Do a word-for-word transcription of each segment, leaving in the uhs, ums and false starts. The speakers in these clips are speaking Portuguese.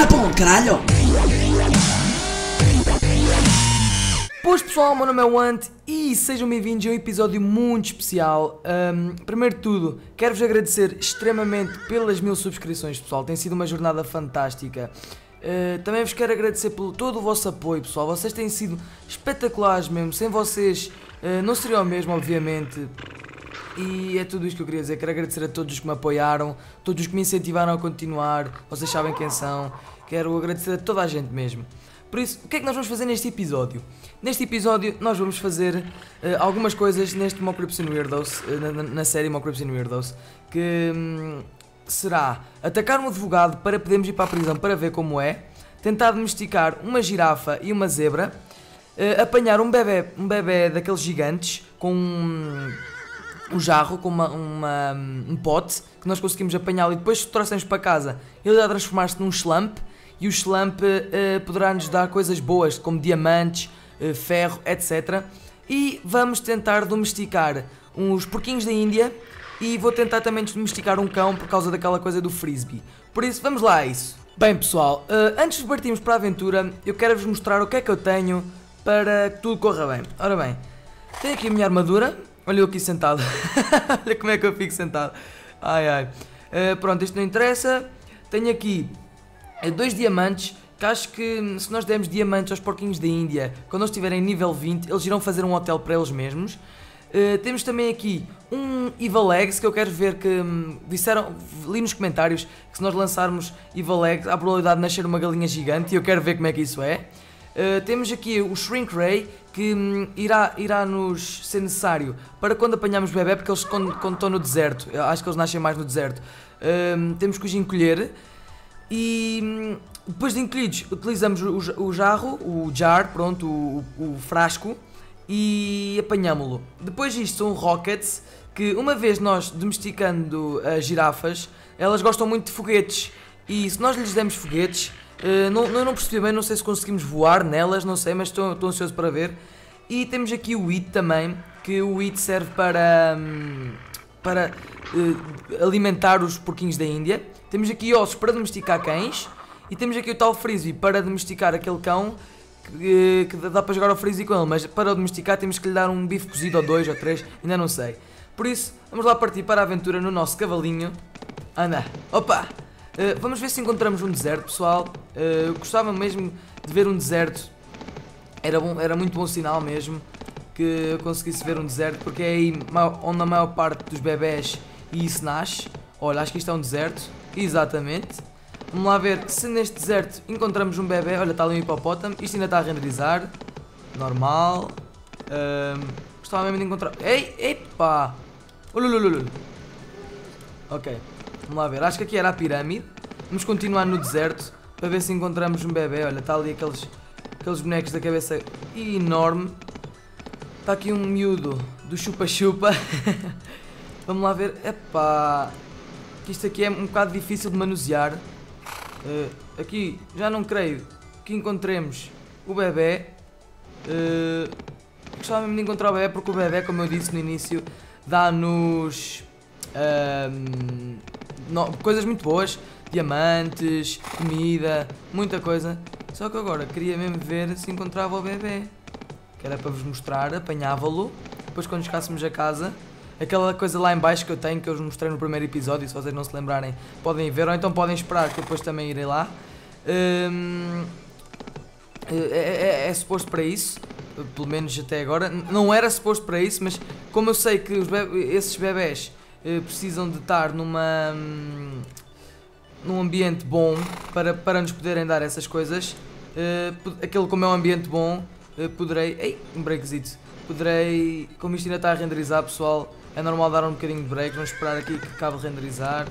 vai para onde, caralho? Pois pessoal, meu nome é Ant e sejam bem-vindos a um episódio muito especial. Um, primeiro de tudo, quero-vos agradecer extremamente pelas mil subscrições, pessoal. Tem sido uma jornada fantástica. Uh, também vos quero agradecer pelo todo o vosso apoio, pessoal. Vocês têm sido espetaculares mesmo. Sem vocês uh, não seria o mesmo, obviamente. E é tudo isto que eu queria dizer. Quero agradecer a todos os que me apoiaram, todos os que me incentivaram a continuar. Vocês sabem quem são. Quero agradecer a toda a gente mesmo. Por isso, o que é que nós vamos fazer neste episódio? Neste episódio nós vamos fazer uh, algumas coisas neste Mocrypts and Weirdos, uh, na, na série Mocrypts and Weirdos, que um, será atacar um advogado para podermos ir para a prisão para ver como é, tentar domesticar uma girafa e uma zebra, uh, apanhar um bebê, um bebê daqueles gigantes com um, um jarro, com uma, uma, um pote, que nós conseguimos apanhá-lo e depois se o trouxermos para casa ele irá transformar-se num slump. E o slump uh, poderá nos dar coisas boas, como diamantes, uh, ferro, etcétera. E vamos tentar domesticar uns porquinhos da Índia. E vou tentar também domesticar um cão por causa daquela coisa do frisbee. Por isso, vamos lá a isso. Bem pessoal, uh, antes de partirmos para a aventura, eu quero-vos mostrar o que é que eu tenho para que tudo corra bem. Ora bem, tenho aqui a minha armadura. Olha eu aqui sentado. Olha como é que eu fico sentado. Ai ai. Uh, pronto, isto não interessa. Tenho aqui dois diamantes, que acho que se nós dermos diamantes aos porquinhos da Índia, quando eles estiverem nível vinte, eles irão fazer um hotel para eles mesmos. Uh, temos também aqui um Evil Eggs, que eu quero ver que hum, disseram, li nos comentários, que se nós lançarmos Evil Eggs, há a probabilidade de nascer uma galinha gigante, e eu quero ver como é que isso é. Uh, temos aqui o Shrink Ray, que hum, irá, irá nos ser necessário para quando apanharmos bebê, porque eles quando, quando estão no deserto, eu acho que eles nascem mais no deserto, uh, temos que os encolher. E depois de encolhidos utilizamos o, o jarro, o jar, pronto, o, o frasco e apanhámo-lo. Depois disto são rockets, que uma vez nós domesticando as girafas, elas gostam muito de foguetes. E se nós lhes demos foguetes, uh, não, eu não percebi bem, não sei se conseguimos voar nelas, não sei, mas estou, estou ansioso para ver. E temos aqui o Wheat também, que o Wheat serve para, um, para uh, alimentar os porquinhos da Índia. Temos aqui ossos para domesticar cães. E temos aqui o tal frisbee para domesticar aquele cão que, que dá para jogar ao frisbee com ele. Mas para o domesticar temos que lhe dar um bife cozido ou dois ou três, ainda não sei. Por isso, vamos lá partir para a aventura no nosso cavalinho. Anda, opa! Uh, vamos ver se encontramos um deserto, pessoal. Uh, eu gostava mesmo de ver um deserto. Era, bom, era muito bom sinal mesmo que eu conseguisse ver um deserto, porque é aí onde a maior parte dos bebés e isso nasce. Olha, acho que isto é um deserto. Exatamente. Vamos lá ver se neste deserto encontramos um bebê. Olha, está ali um hipopótamo. Isto ainda está a renderizar. Normal. Um, gostava mesmo de encontrar. Ei, epá! Ulululul. Ok. Vamos lá ver. Acho que aqui era a pirâmide. Vamos continuar no deserto para ver se encontramos um bebê. Olha, está ali aqueles, aqueles bonecos da cabeça enorme. Está aqui um miúdo do chupa-chupa. Vamos lá ver. Epá! Que isto aqui é um bocado difícil de manusear. Uh, aqui já não creio que encontremos o bebê. Uh, gostava mesmo de encontrar o bebê, porque o bebê, como eu disse no início, dá-nos uh, no, coisas muito boas. Diamantes, comida, muita coisa. Só que agora queria mesmo ver se encontrava o bebê, que era para vos mostrar, apanhava-lo. Depois quando chegássemos a casa, aquela coisa lá em baixo que eu tenho, que eu vos mostrei no primeiro episódio, se vocês não se lembrarem, podem ver, ou então podem esperar que eu depois também irei lá. Hum, é, é, é suposto para isso, pelo menos até agora. Não era suposto para isso, mas como eu sei que os bebê, esses bebés uh, precisam de estar numa, um, num ambiente bom para, para nos poderem dar essas coisas, uh, aquele como é um ambiente bom, uh, poderei... Ei, um breakzito. Poderei... Como isto ainda está a renderizar, pessoal, é normal dar um bocadinho de break. Vamos esperar aqui que acabe de renderizar.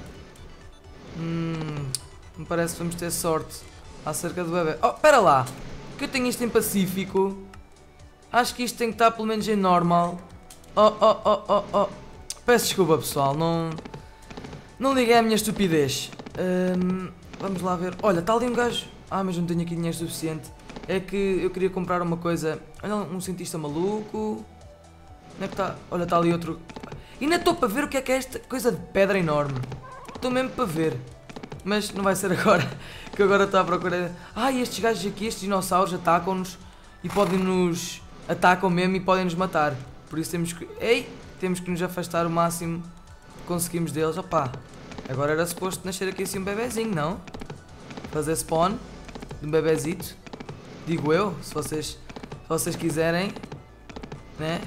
Hum, me parece que vamos ter sorte acerca do bebê. Oh, espera lá, que eu tenho isto em pacífico. Acho que isto tem que estar pelo menos em normal. Oh, oh, oh, oh, oh. Peço desculpa, pessoal, não... Não liguei à minha estupidez. Hum, vamos lá ver. Olha, está ali um gajo. Ah, mas não tenho aqui dinheiro suficiente. É que eu queria comprar uma coisa. Olha, um cientista maluco. Onde é que está? Olha, está ali outro. E ainda estou para ver o que é que é esta coisa de pedra enorme. Estou mesmo para ver. Mas não vai ser agora, que agora estou à procura. Ah, estes gajos aqui, estes dinossauros atacam-nos e podem-nos... Atacam mesmo e podem-nos matar. Por isso temos que... Ei! Temos que nos afastar o máximo que conseguimos deles. Opá, agora era suposto nascer aqui assim um bebezinho, não? Fazer spawn de um bebezito. Digo eu, se vocês, se vocês quiserem, né?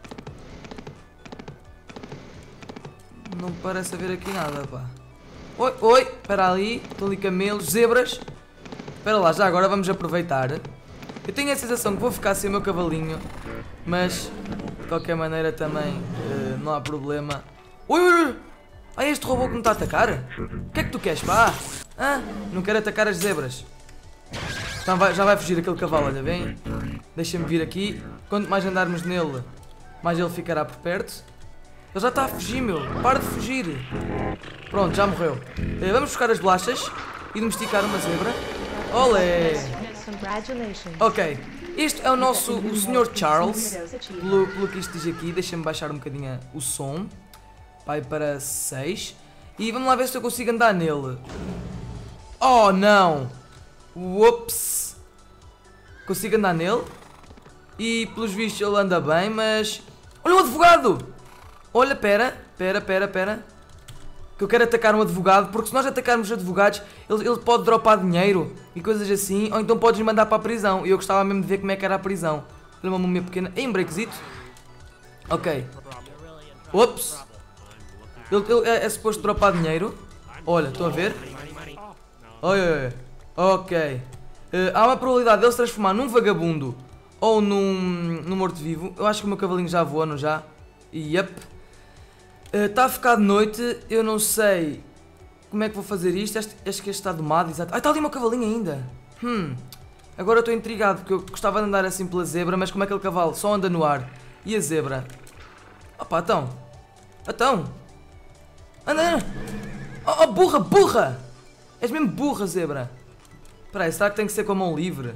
Não parece haver aqui nada, pá. Oi, oi, espera ali, estão ali camelos, zebras. Espera lá, já agora vamos aproveitar. Eu tenho a sensação que vou ficar sem o meu cavalinho, mas de qualquer maneira também uh, não há problema. Ui, ui, ui! Ah, este robô que me está a atacar? O que é que tu queres, pá? Ah, não quero atacar as zebras. Então vai, já vai fugir aquele cavalo, olha bem. Deixa-me vir aqui. Quanto mais andarmos nele, mais ele ficará por perto. Ele já está a fugir, meu. Para de fugir. Pronto, já morreu. Uh, vamos buscar as bolachas e domesticar uma zebra. Olé! Ok. Este é o nosso, o senhor Charles, pelo, pelo que isto diz aqui. Deixa-me baixar um bocadinho o som. Vai para seis. E vamos lá ver se eu consigo andar nele. Oh, não! Ups! Consigo andar nele. E pelos vistos ele anda bem, mas... Olha o advogado! Olha, pera, pera, pera, pera. Que eu quero atacar um advogado, porque se nós atacarmos advogados, ele, ele pode dropar dinheiro e coisas assim, ou então podes mandar para a prisão. E eu gostava mesmo de ver como é que era a prisão. Olha uma múmia pequena. Em breakzito. Ok. Ops. Ele, ele é, é suposto dropar dinheiro. Olha, estão a ver? Oi, oi, oi. Ok. Uh, há uma probabilidade dele se transformar num vagabundo ou num, num morto-vivo. Eu acho que o meu cavalinho já voa, não já? Yep. Está uh, a ficar de noite, eu não sei como é que vou fazer isto. Acho, acho que este está domado, exato. Ah, está ali o meu cavalinho ainda. Hum. Agora estou intrigado, porque eu gostava de andar assim pela zebra, mas como é que aquele cavalo só anda no ar? E a zebra? Opa, então. Então. Anda. Oh, oh, burra, burra. És mesmo burra, zebra. Espera aí, será que tem que ser com a mão livre?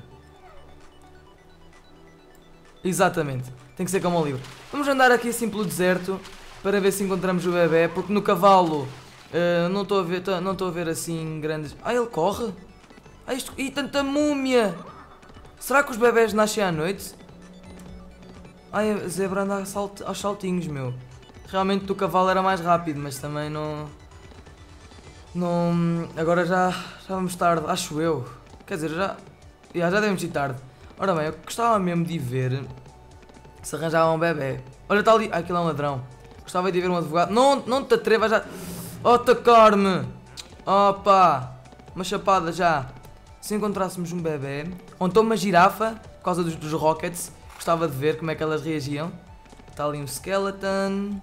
Exatamente, tem que ser com a mão livre. Vamos andar aqui assim pelo deserto para ver se encontramos o bebê, porque no cavalo uh, não estou a ver, não estou a ver assim grandes... Ah, ele corre? Ah, isto... Ih, tanta múmia! Será que os bebés nascem à noite? Ai, a zebra anda salt... aos saltinhos, meu. Realmente o cavalo era mais rápido, mas também não... Não... Agora já, já vamos tarde, acho eu. Quer dizer, já... Já, já devemos ir tarde. Ora bem, eu gostava mesmo de ver se arranjava um bebê. Olha, está ali... Ah, aquilo é um ladrão. Gostava de ver um advogado. Não, não te atrevas já... Oh, atacar-me! Opa! Uma chapada já. Se encontrássemos um bebê, ou então uma girafa, por causa dos, dos rockets, gostava de ver como é que elas reagiam. Está ali um skeleton.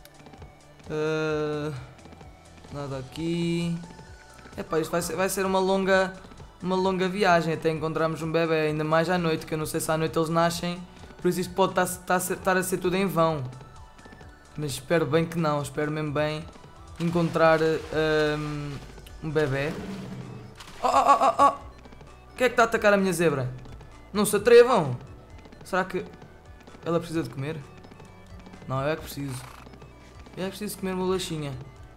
Uh, nada aqui. Epá, isto vai ser, vai ser uma longa... Uma longa viagem até encontrarmos um bebê, ainda mais à noite, que eu não sei se à noite eles nascem. Por isso isto pode estar, estar, estar a ser tudo em vão. Mas espero bem que não, espero mesmo bem encontrar um, um bebê. Oh, oh, oh, oh, oh! Quem é que está a atacar a minha zebra? Não se atrevam! Será que ela precisa de comer? Não, eu é que preciso. Eu é que preciso comer uma bolachinha.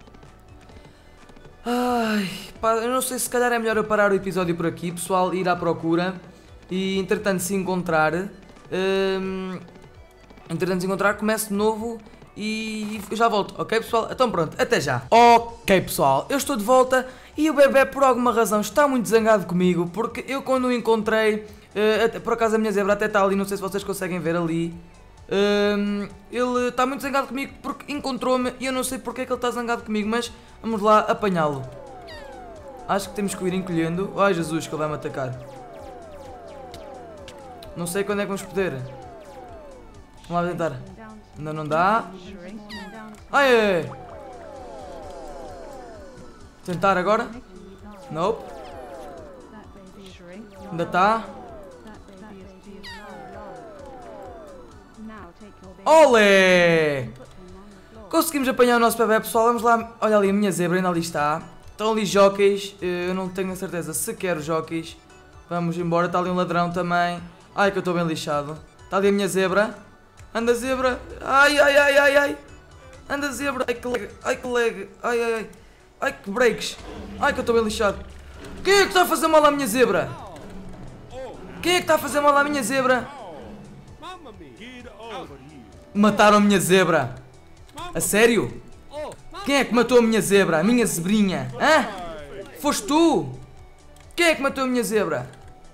Ai, pá, eu não sei, se calhar é melhor eu parar o episódio por aqui, pessoal, ir à procura e entretanto se encontrar, hum, entretanto se encontrar, começo de novo e eu já volto, ok pessoal? Então pronto, até já. Ok pessoal, eu estou de volta e o bebê por alguma razão está muito zangado comigo, porque eu quando o encontrei, uh, até, por acaso a minha zebra até está ali, não sei se vocês conseguem ver ali. Um, ele está muito zangado comigo porque encontrou-me e eu não sei porque é que ele está zangado comigo, mas vamos lá apanhá-lo. Acho que temos que ir encolhendo. Ai Jesus, que ele vai me atacar. Não sei quando é que vamos poder. Vamos lá tentar. Ainda não dá. Ai, ai, ai. Tentar agora. Nope. Ainda está. Olé! Conseguimos apanhar o nosso bebê, pessoal. Vamos lá. Olha ali, a minha zebra ainda ali está. Estão ali jockeys. Eu não tenho a certeza se quero jockeys. Vamos embora. Está ali um ladrão também. Ai, que eu estou bem lixado. Está ali a minha zebra. Anda, zebra. Ai, ai, ai, ai, ai. Anda, zebra. Ai, que lag. Ai, que lag. Ai, ai, ai. Ai, que breaks. Ai que eu estou bem lixado. Quem é que está a fazer mal à minha zebra? Quem é que está a fazer mal à minha zebra? Mataram a minha zebra. A sério? Quem é que matou a minha zebra? A minha zebrinha? Hã? Foste tu? Quem é que matou a minha zebra?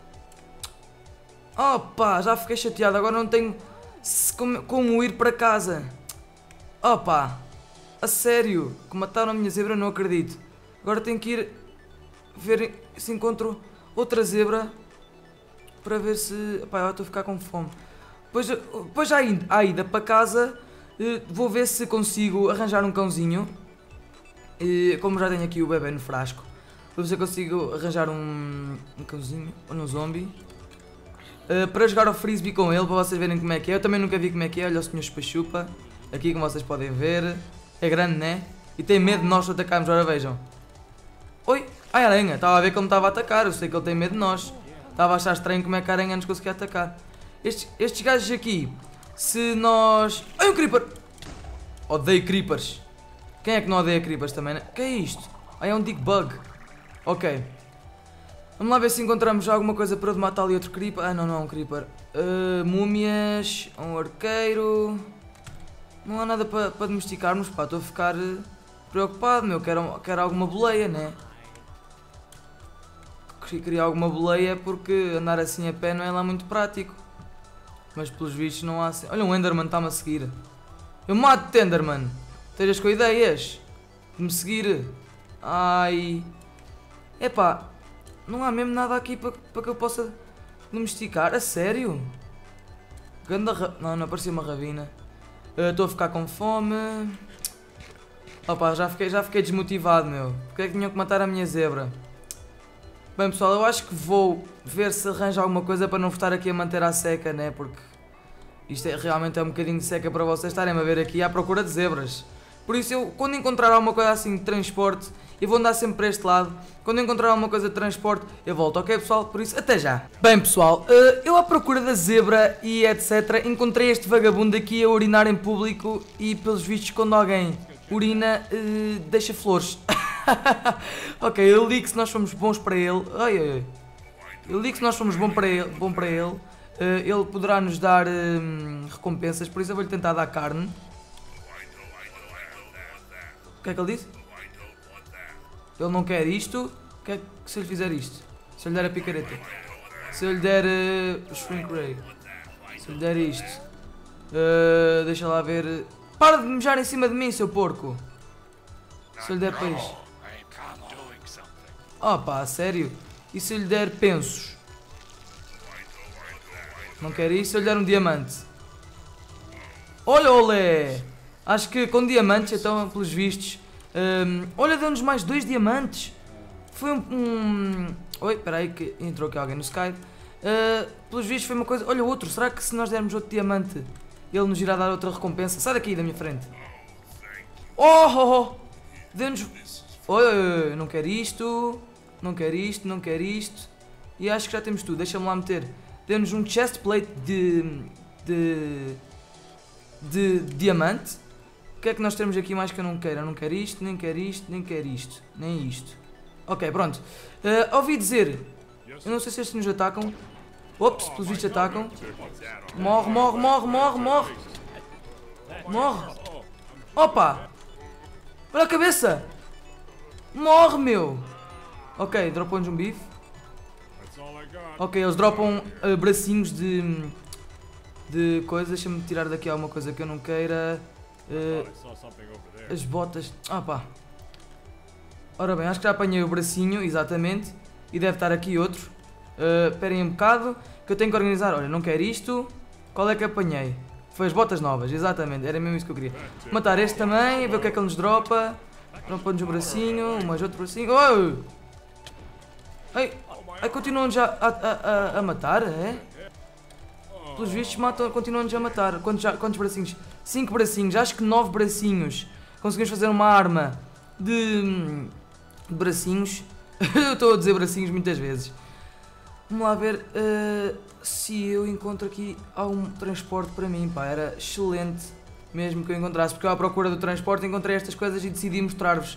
Opa, já fiquei chateado. Agora não tenho como, como ir para casa. Opa, a sério? Que mataram a minha zebra, não acredito. Agora tenho que ir ver se encontro outra zebra para ver se... Epá, eu estou a ficar com fome. Depois, depois à ida, à ida para casa, vou ver se consigo arranjar um cãozinho. Como já tenho aqui o bebê no frasco, vou ver se consigo arranjar um, um cãozinho ou um zombie para jogar ao frisbee com ele, para vocês verem como é que é. Eu também nunca vi como é que é. Olha o senhor Chupa-Chupa. Aqui como vocês podem ver. É grande, né? E tem medo de nós atacarmos, ora vejam. Oi! Ai, aranha! Estava a ver como estava a atacar. Eu sei que ele tem medo de nós. Estava a achar estranho como é que a aranha nos conseguia atacar. Estes, estes gajos aqui, se nós... Ai, um creeper! Odeio creepers. Quem é que não odeia creepers também, né? Que é isto? Ai, é um dig bug. Ok. Vamos lá ver se encontramos alguma coisa para matar ali outro creeper. Ah, não, não é um creeper. Uh, múmias, um arqueiro... Não há nada para pa domesticarmos, pá. Estou a ficar preocupado, meu. Quero, quero alguma boleia, né? Queria alguma boleia porque andar assim a pé não é lá muito prático. Mas pelos vistos não há assim... Olha, um Enderman está-me a seguir. Eu mato-te, Enderman. Estejas com ideias de me seguir. Ai... Epá, não há mesmo nada aqui para pa que eu possa domesticar. A sério? Ganda ra... Não, não apareceu uma ravina. Estou uh, a ficar com fome. Opa, já fiquei, já fiquei desmotivado, meu. Porque é que tinham que matar a minha zebra? Bem, pessoal, eu acho que vou ver se arranjo alguma coisa para não estar aqui a manter à seca, né? Porque isto é, realmente é um bocadinho de seca para vocês estarem a ver aqui à procura de zebras. Por isso, eu, quando encontrar alguma coisa assim de transporte, eu vou andar sempre para este lado. Quando encontrar alguma coisa de transporte, eu volto, ok, pessoal? Por isso, até já. Bem, pessoal, uh, eu à procura da zebra e etcétera, encontrei este vagabundo aqui a urinar em público e, pelos vistos, quando alguém urina, uh, deixa flores. Ok, eu li que se nós formos bons para ele... Ai, ai, ai. Eu li que se nós formos bom para ele, bom para ele uh, ele poderá nos dar uh, recompensas, por isso eu vou-lhe tentar dar carne. O que é que ele disse? Ele não quer isto. O que é que se eu lhe fizer isto? Se eu lhe der a picareta? Se eu lhe der uh, o shrink ray? Se eu lhe der isto? Uh, deixa lá ver... Para de mejar em cima de mim, seu porco! Se eu lhe der peixe? Oh pá, sério? E se eu lhe der pensos? Não quer isso? Se eu lhe der um diamante? Olha, olé! Acho que com diamantes, então, pelos vistos... Um, olha, deu-nos mais dois diamantes! Foi um... um... Oi, espera aí que entrou aqui alguém no Skype. Uh, pelos vistos foi uma coisa... Olha, outro. Será que se nós dermos outro diamante, ele nos irá dar outra recompensa? Sai daqui da minha frente. Oh, oh, oh. Deu-nos... Oi, oi, oi, não quero isto... Não quero isto, não quero isto. E acho que já temos tudo. Deixa-me lá meter. Deu-nos um chest plate de, de... De diamante. O que é que nós temos aqui mais que eu não quero? Eu não quero isto, nem quero isto, nem quero isto. Nem isto. Ok, pronto. Uh, ouvi dizer... Eu não sei se estes nos atacam. Ops, pelos vistos atacam. Morre, morre, morre, morre, morre. Morre. Opa! Olha a cabeça! Morre, meu! Ok, dropam-nos um bife. Ok, eles dropam uh, bracinhos de... De coisas. Deixa-me tirar daqui alguma coisa que eu não queira. Uh, as botas. Ah pá. Ora bem, acho que já apanhei o bracinho, exatamente. E deve estar aqui outro. Uh, esperem um bocado, que eu tenho que organizar. Olha, não quero isto. Qual é que apanhei? Foi as botas novas, exatamente. Era mesmo isso que eu queria. Matar este também, ver o que é que ele nos dropa. Dropa-nos o bracinho, mais outro bracinho. Oh! Ai, ai continuam-nos a, a, a, a matar, é? Pelos vistos matam, continuam-nos a matar. Quantos, quantos bracinhos? Cinco bracinhos, acho que nove bracinhos. Conseguimos fazer uma arma de, de bracinhos. Eu estou a dizer bracinhos muitas vezes. Vamos lá ver uh, se eu encontro aqui algum transporte para mim, pá. Era excelente mesmo que eu encontrasse, porque eu à procura do transporte encontrei estas coisas e decidi mostrar-vos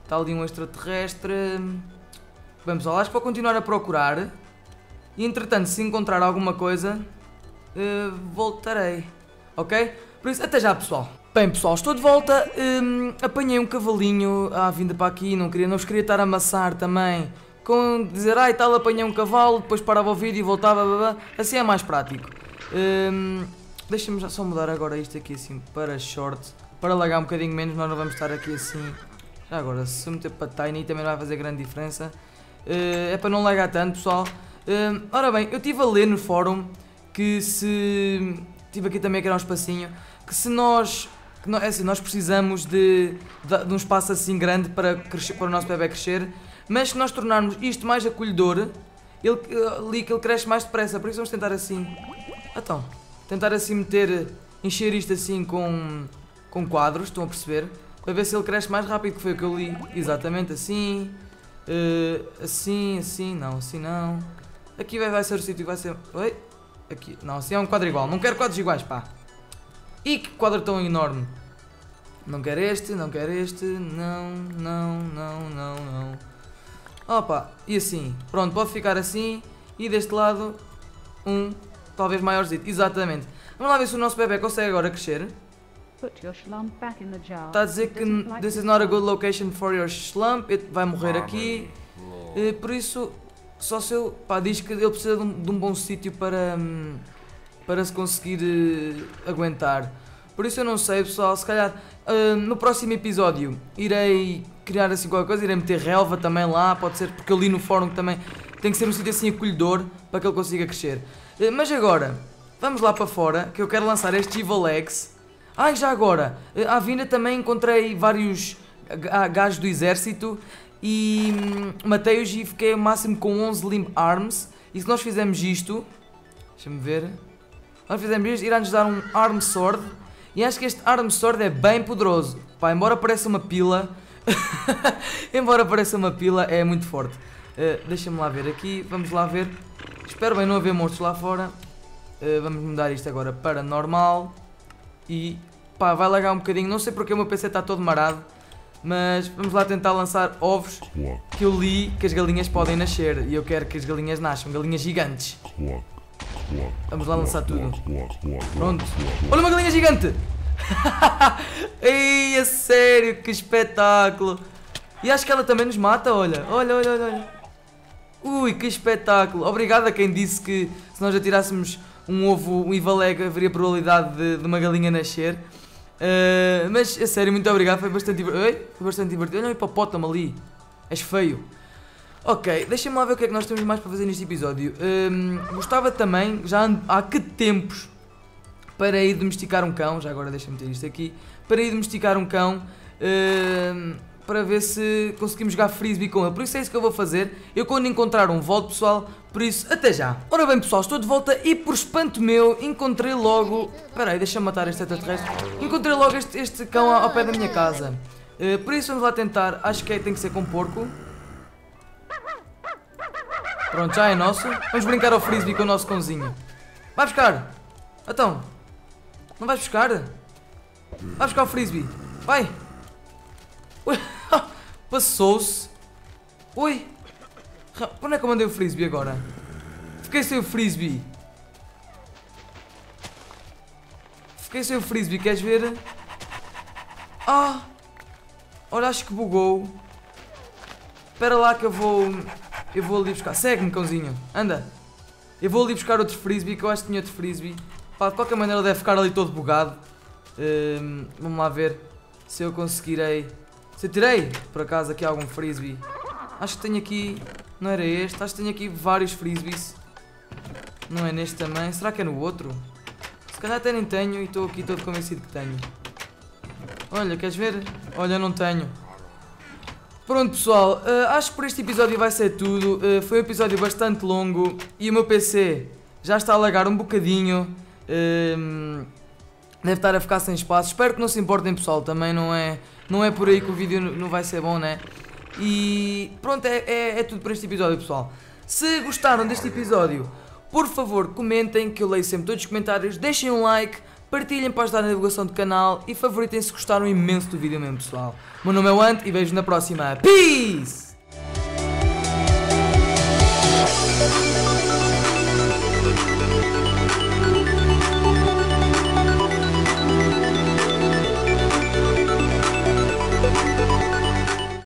Está ali um extraterrestre. Bem pessoal, acho que vou continuar a procurar. E entretanto, se encontrar alguma coisa, uh, voltarei. Ok? Por isso, até já pessoal. Bem pessoal, estou de volta. Um, apanhei um cavalinho à vinda para aqui. Não, queria, não vos queria estar a amassar também. Com dizer, ai tal, apanhei um cavalo, depois parava o vídeo e voltava. Blá, blá. Assim é mais prático. Um, Deixa-me já só mudar agora isto aqui assim para short. Para lagar um bocadinho menos, nós não vamos estar aqui assim. Já agora, se eu meter para tiny também não vai fazer grande diferença. Uh, é para não lagar tanto, pessoal. Uh, ora bem, eu estive a ler no fórum que se... Tive aqui também que era um espacinho. Que se nós... Que nós é assim, nós precisamos de, de, de um espaço assim grande para, crescer, para o nosso bebê crescer. Mas se nós tornarmos isto mais acolhedor, ele, ali que ele cresce mais depressa. Por isso vamos tentar assim. Então, tentar assim meter... Encher isto assim com... Com quadros, estão a perceber? Para ver se ele cresce mais rápido, que foi o que eu li. Exatamente assim. Uh, assim, assim, não, assim não. Aqui vai, vai ser o sítio que vai ser... Oi? Aqui, não, assim é um quadro igual. Não quero quadros iguais, pá. Ih, que quadro tão enorme. Não quero este, não quero este. Não, não, não, não, não. Opa, e assim. Pronto, pode ficar assim. E deste lado, um, talvez maiorzinho. Exatamente. Vamos lá ver se o nosso bebê consegue agora crescer. Está a dizer que this is not a good location for your slump. Ele vai morrer aqui. Uh, por isso, só se eu... Pá, diz que ele precisa de um, de um bom sítio para... Um, para se conseguir uh, aguentar. Por isso eu não sei, pessoal. Se calhar uh, no próximo episódio irei criar assim qualquer coisa. Irei meter relva também lá. Pode ser, porque eu li no fórum que também tem que ser um sítio assim acolhedor para que ele consiga crescer. Uh, mas agora, vamos lá para fora, que eu quero lançar este Evil X. Ai, já agora, à vinda também encontrei vários gajos do exército e hum, matei-os e fiquei ao máximo com onze limb arms. E se nós fizermos isto, deixa-me ver, nós fizermos isto, irá-nos dar um arm sword. E acho que este arm sword é bem poderoso. Pá, embora pareça uma pila, embora pareça uma pila, é muito forte. Uh, Deixa-me lá ver aqui, vamos lá ver. Espero bem não haver monstros lá fora. Uh, vamos mudar isto agora para normal. E pá, vai lagar um bocadinho, não sei porque o meu P C está todo marado. Mas vamos lá tentar lançar ovos. Que eu li que as galinhas podem nascer. E eu quero que as galinhas nasçam, galinhas gigantes. Vamos lá lançar tudo. Pronto. Olha uma galinha gigante. Ei, a sério, que espetáculo. E acho que ela também nos mata, olha. Olha, olha, olha, olha. Ui, que espetáculo. Obrigado a quem disse que se nós atirássemos um ovo, um Evil Egg, haveria probabilidade de, de uma galinha nascer. Uh, mas, a sério, muito obrigado, foi bastante divertido. Oi? Foi bastante divertido. Olha o hipopótamo ali. És feio. Ok, deixem-me lá ver o que é que nós temos mais para fazer neste episódio. Um, gostava também, já há que tempos, para ir domesticar um cão. Já agora deixa-me ter isto aqui. Para ir domesticar um cão. Um, para ver se conseguimos jogar frisbee com ele. Por isso é isso que eu vou fazer. Eu quando encontrar um volto, pessoal. Por isso, até já. Ora bem, pessoal, estou de volta e por espanto meu encontrei logo... Espera aí, deixa-me matar este extraterrestre. Encontrei logo este, este cão ao pé da minha casa. Uh, por isso vamos lá tentar. Acho que é, tem que ser com porco. Pronto, já é nosso. Vamos brincar ao frisbee com o nosso cãozinho. Vai buscar. Então. Não vais buscar? Vai buscar o frisbee. Vai. Ui, passou-se. Ui. Onde é que eu mandei o frisbee agora? Fiquei sem o frisbee. Fiquei sem o frisbee, queres ver? Ah. Olha, acho que bugou. Espera lá que eu vou... Eu vou ali buscar. Segue-me, cãozinho. Anda. Eu vou ali buscar outro frisbee, que eu acho que tinha outro frisbee. Pá, de qualquer maneira ele deve ficar ali todo bugado. Um, vamos lá ver se eu conseguirei... Se eu tirei, por acaso, aqui algum frisbee. Acho que tenho aqui... Não era este? Acho que tenho aqui vários frisbees. Não é neste também. Será que é no outro? Se calhar até nem tenho e estou aqui todo convencido que tenho. Olha, queres ver? Olha, não tenho. Pronto, pessoal. Uh, acho que por este episódio vai ser tudo. Uh, foi um episódio bastante longo. E o meu P C já está a lagar um bocadinho. Uh, deve estar a ficar sem espaço. Espero que não se importem, pessoal. Também não é... Não é por aí que o vídeo não vai ser bom, né? E pronto, é, é, é tudo por este episódio, pessoal. Se gostaram deste episódio, por favor, comentem, que eu leio sempre todos os comentários. Deixem um like partilhem para ajudar na divulgação do canal e favoritem se gostaram imenso do vídeo mesmo, pessoal. O meu nome é o Ant e vejo na próxima. Peace!